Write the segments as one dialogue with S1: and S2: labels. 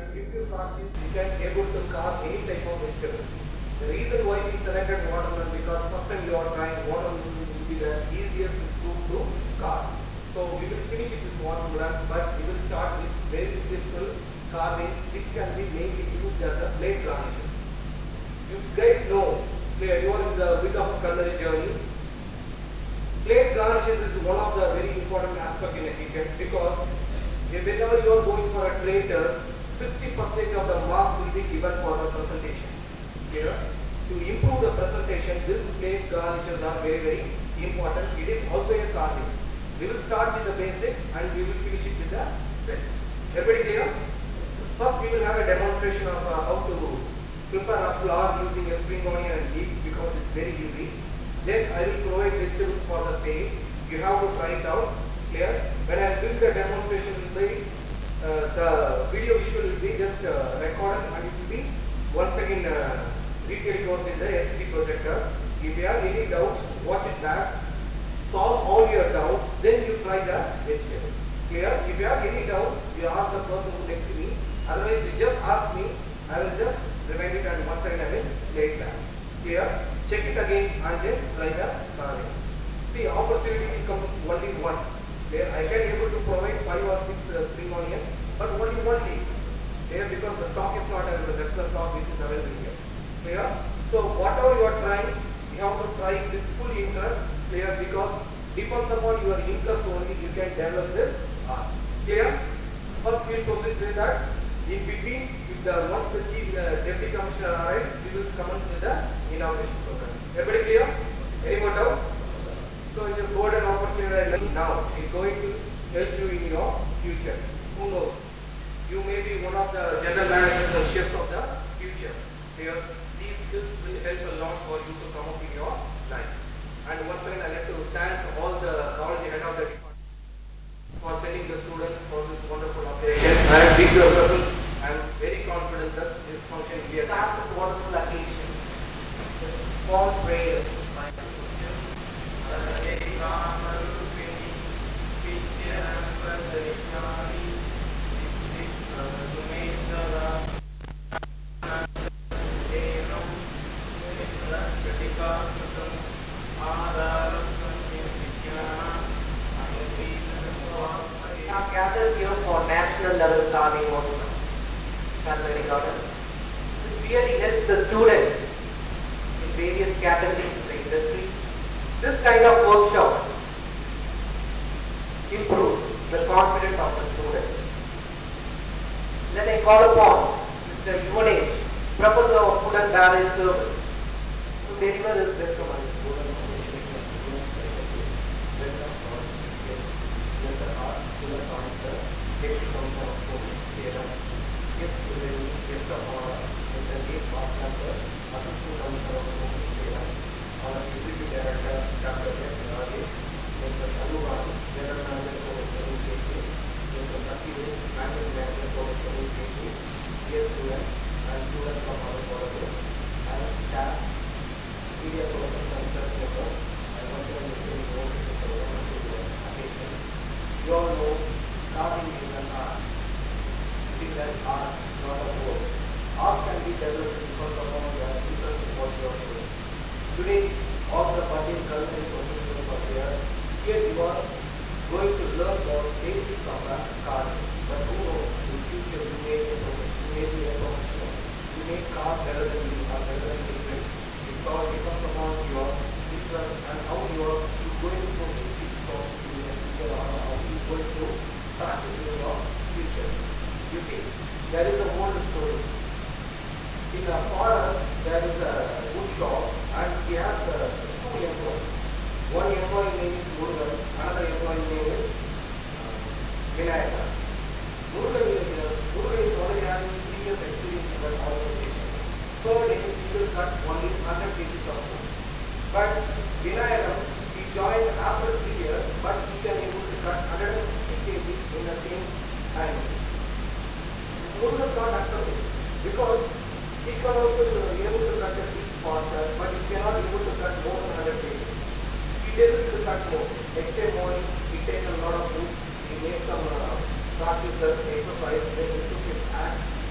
S1: if you practice, you can able to carve any type of vegetable. The reason why we selected watermelon because first time you are trying watermelon will be the easiest fruit to carve. So we will finish it with watermelon, but we will start with very simple carvings which can be mainly used as a plate garnishes. You guys know you are in the bit of a culinary journey. Plate garnishes is one of the very important aspects in a kitchen because whenever you are going for a trader, 60% of the marks will be given for the presentation. Here, to improve the presentation, this plate garnishes are very, very important. It is also a carving. We will start with the basics and we will finish it with the best. Everybody clear? First, we will have a demonstration of how to prepare a flour using a spring onion and leek because it's very easy. Then I will provide vegetables for the same. You have to try it out. Clear? When I do the demonstration, the video visual will be just recorded and it will be once again re-telecast in the SD projector. If you have any doubts, watch it back, solve all your doubts, then you try the vegetable. Clear? If you have any doubt, you ask the person who next to me. Otherwise, you just ask me. I will just remind it and once again I will play it back. Clear? Check it again and then try the carving. See, opportunity will come only once. There I can able to provide 5 or 6 spring onion, but only one leaf. There because the stock is not available. That's the stock which is available here. Clear? So whatever you are trying, you have to try with full interest. Clear? Because depends upon your interest only you can develop this art. Clear? First we will proceed with that. In between, if the once the chief deputy commissioner arrives, we will commence with the inauguration program. Everybody clear? Any more doubts? So it's a golden opportunity now. It's going to help you in your future. Who knows? You may be one of the general managers and chefs of the future. Here, these skills will help a lot for you to come up in your life. And once again, I'd like to thank all the college head of the department for sending the students for this wonderful operation. I am big present. I am very confident that this function will be a this wonderful occasion. This small prayer. Gathered here for national level carving workshop. This really helps the students in various categories in the industry. This kind of workshop improves the confidence of the students. Then I call upon Mr. Vignesh, Professor of Food and Beverage Service, to deliver this recommendation. You all know carving is an art. It is an art, not a work. Art can be developed because of all the interest in what you are doing. Today, all the budding culinary professionals are there. Here you are going to learn the basics of the carving. But who knows, in future you may be a professional. You may carve better than you or better than different. It all depends upon your interest and how you are going to proceed with the future or how you are going to practice in your future. You see, there is a old story. In a forest, there is a wood shop and he has 2 employees. One employee name is Murugan, another employee name is Vinayaka. Murugan is already having 3 years experience in that organization. So he will cut only 100 pieces of food. But Vinayaka, he joined after 3 years, but he can able to cut 150 kg in the same time. Murugan can't accept it because he can also be able to cut a piece faster, but he cannot be able to cut more than 100 kg. He is able to cut more. Next day morning, he takes a lot of food, he makes some practice, exercise, then he took his axe, he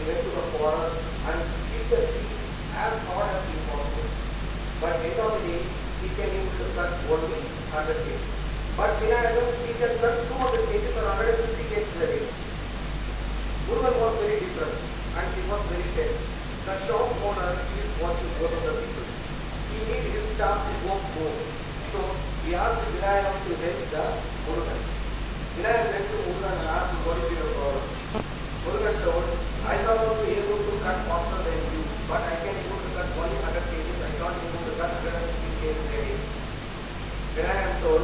S1: went to the forest and hit the tree as hard as possible. But end of the day, he can able to cut only 100 kg. But Vinayakam, he can cut 200 kg or 150 kg a day. Murugan was very different and he was very tense. The shop owner is watching both of the people. He needs his staff to work more. So he asked Vinayakam to help the Murugan. Vinayakam went to Murugan and asked him, what is your problem? Murugan told, I thought I was able to cut faster than you, but I can able to cut only 100 kg. I can't able to cut 150 kg a day. Vinayakam told,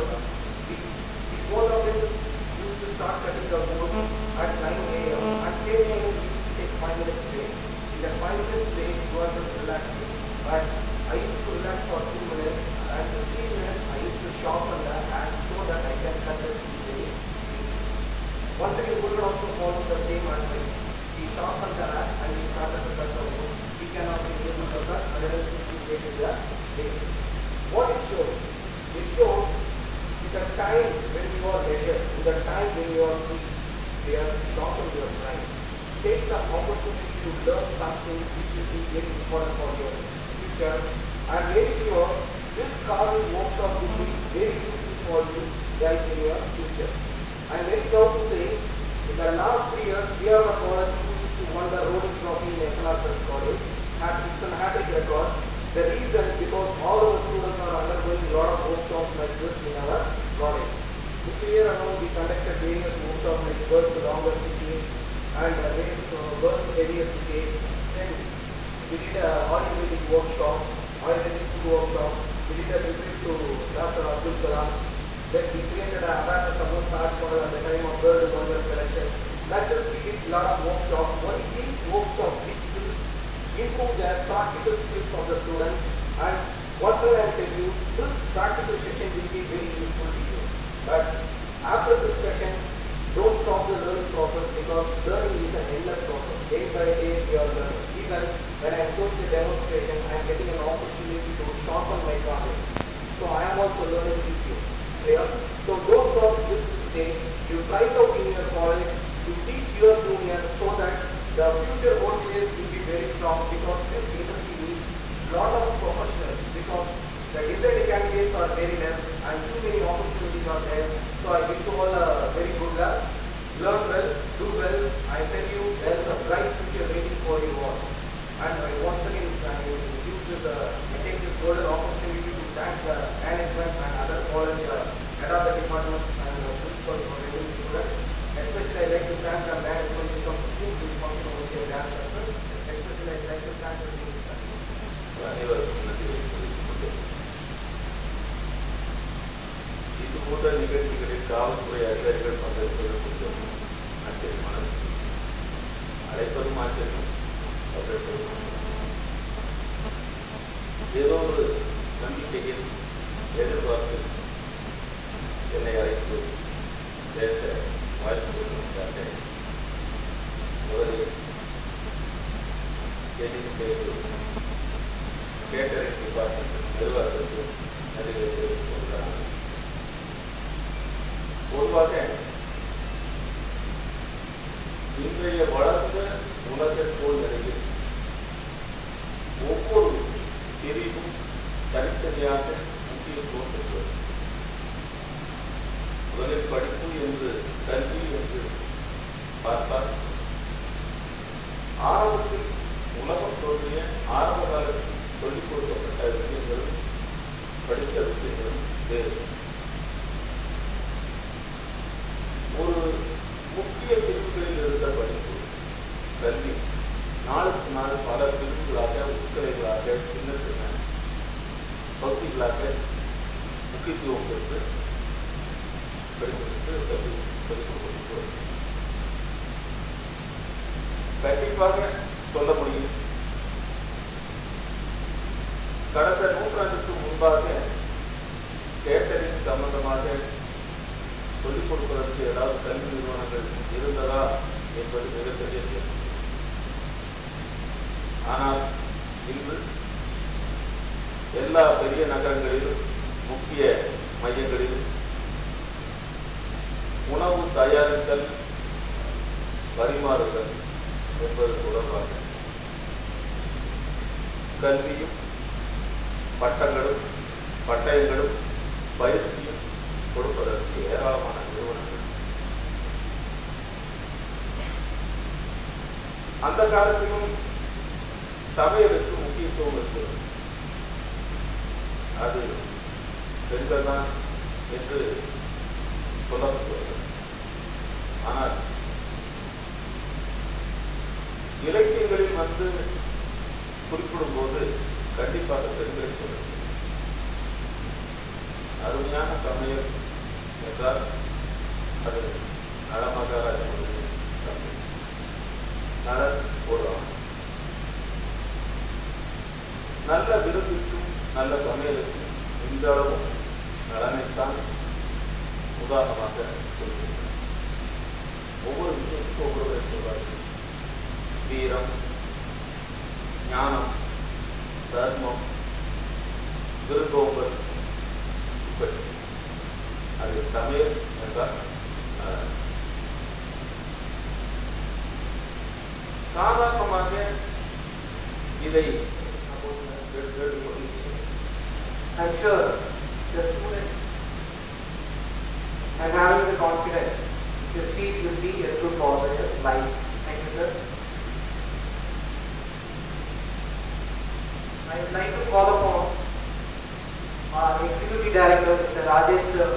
S1: both of them used to start cutting the wood at 9 a.m. and 10 a.m. used to take 5 minutes break. In that 5 minutes break, you are just relaxing. But I used to relax for 2 minutes and 15 minutes I used to sharpen the hand so that I can cut the tree. Once again, wood also follows the same advice. He sharpened the hand and he started to cut the wood. He cannot be able to cut 150 kg a day. What it shows? It shows the time when you are leisure, the time when you are free, they are sharpen your mind. Take the opportunity to learn something which will be very important for your future. I am very sure this carving workshop will be very useful for you guys in your future. I am very proud to say, in the last 3 years, we are a college who used to won the rolling trophy in FreshersCookingChannel college. It's an hat-trick record. The reason because all our students are undergoing a lot of workshops like this in our college. This year around we conducted various workshops like birds to longer cooking and various birds to heavier cooking. Then we did an Ayurvedic workshop, Ayurvedic food workshop. We did a tribute to Dr. Abdul Kalam. Then we created a abacus about Taj Mahal at the time of bird wonder selection. That's just we did a lot of workshops. Only these workshops which will improve their practical skills of the students, and what will I tell you, this practical session will be very useful to you. But after this session, don't stop the learning process because learning is an endless process. Day by day you are learning. Even when I am doing the demonstration, I am getting an opportunity to sharpen my knowledge. So I am also learning with you. Clear? So don't stop this stage. You try out in your college to teach your juniors so that the future workplace will be very strong because this industry needs a lot of professionals because the decided candidates are very less and too many opportunities are there. So I wish you all a very good luck. Learn well, do well. I tell you there is a bright future waiting for you all. And I once again I take this golden opportunity to thank the management and other college the departments and principals for training students. Especially I like to thank the management because school is functional with their dance classes. Especially I like to thank the team.
S2: ಇದು ಕೂಡ ನಿಗದಿಗಳಿಗೆ ಕಾವಲುಪುರ ಅಧಿಕಾರಿಗಳು ಪಂಚಾಯತ್ಗಳು ಅಂತೇಳಿ ಮಾಡೋದು ಅழைಪದು ಮಾತೇನು ஏதோ ஒரு நம்பிக்கையில் எதிர்பார்த்து என்னை அழைத்து பேச வாய்ப்பு கொடுத்திருக்கிறார்கள். முதலில் கேட்டரிங் டிபார்ட்மெண்ட் நிர்வாகத்திற்கு நன்றி தெரிவித்துக் கொள்கிறார்கள். பொதுவாக இன்றைய வளர்ந்த உலக சூழ்நிலையில் ஒவ்வொரு பிரிவும் தனித்தனியாக முக்கியத்துவம் பெற்றது. முதலில் படிப்பு என்று கல்வி என்று பார்த்தால் ஆரம்பத்தில் உலகம் தோன்றிய ஆரம்ப காலத்தில் சொல்லிக் கொடுக்கப்பட்ட விஷயங்களும் படித்த விஷயங்களும் வேறு. ஒரு முக்கிய பிரிவுகளில் இருந்த படிப்பு கல்வி நாளுக்கு நாள் பல பிரிவுகளாக உட்கலைகளாக சின்ன சின்ன பகுதிகளாக முக்கியத்துவம் பெற்று படிப்பதற்கு சொல்லிக் கொடுக்கிறது. கண்டிப்பாக சொல்ல முடியும், கடந்த நூற்றாண்டுக்கு முன்பாக கேட்டரிங் சம்பந்தமாக சொல்லிக் கொடுப்பதற்கு ஏதாவது கல்வி நிறுவனங்கள் இருந்ததா என்பது மிகப்பெரிய கேள்வி. ஆனால் இன்று எல்லா பெரிய நகரங்களிலும் முக்கிய மையங்களிலும் உணவு தயாரித்தல், பரிமாறுதல் என்பது தொடர்பாக கல்வியும் பட்டங்களும் பட்டயங்களும் பயிற்சியும் கொடுப்பதற்கு ஏராளமான நிறுவனங்கள் அந்த காலத்திலும் சமையலுக்கு முக்கியத்துவம் இருக்கிறது. அது பெண்கள் தான் என்று சொல்லப்படுகிறது. ஆனால் இலக்கியங்களில் வந்து குறிப்பிடும் போது கண்டிப்பாக பெண்களை சொல்லுங்கள். அருமையான சமையல் என்றால் அது நலமகாராஜனுடைய சமையல். நலன் போடுவாங்க. நல்ல விருந்துக்கும் நல்ல சமையலுக்கும் இந்த அளவு நலனைத்தான் உதாரணமாக சொல்லுங்கள். ஒவ்வொரு விஷயத்துக்கும் ஒவ்வொரு சொல்வார்கள். வீரம், ஞானம், தர்மம், விருந்தோம்பல், இப்படி அது சமையல் என்றால் சாதாரணமாக இதை
S1: I'm sure the student and having the confidence this speech will be a good positive life. Thank you, sir. I would like to call upon our Executive Director, Mr. Rajesh, sir,